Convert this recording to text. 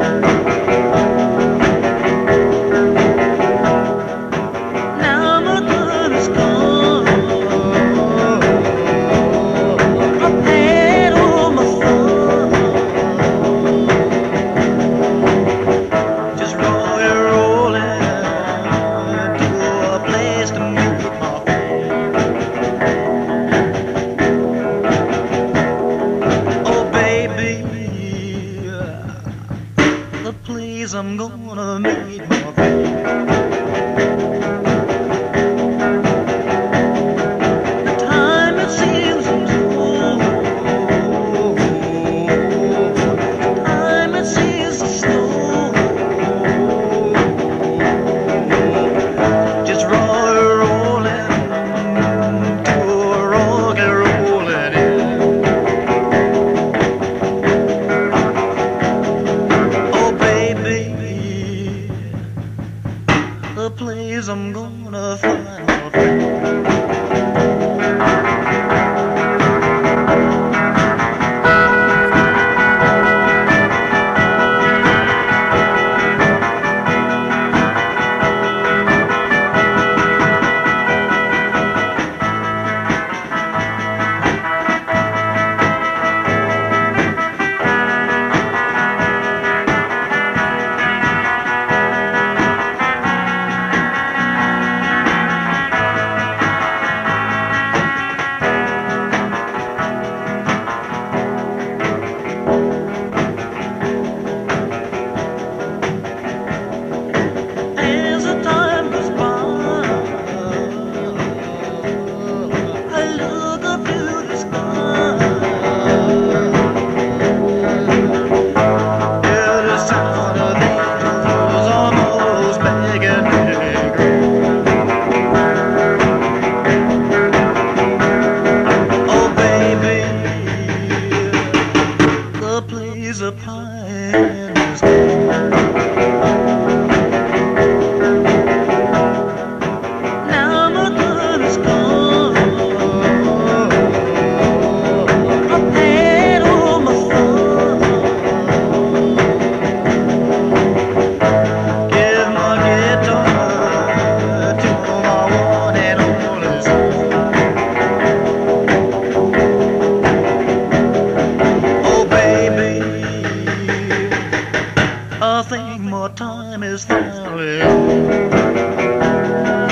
Now my gun is gone. I've had all my fun. Just rolling to a place to make my home. Oh baby, the place I'm gonna make my home. The time it seems so slow. The time it seems so slow. Just rolling to a rock and rolling in. Oh baby, the place I'm gonna find my friend. As the time goes by, I look up to the sky. Hear the sound of angels almost begging me to grow. Oh baby, the place of pine is gone. Now my gun is gone. I've had all my fun. Give my guitar to my one and only son. Oh baby, I think my time is finally over.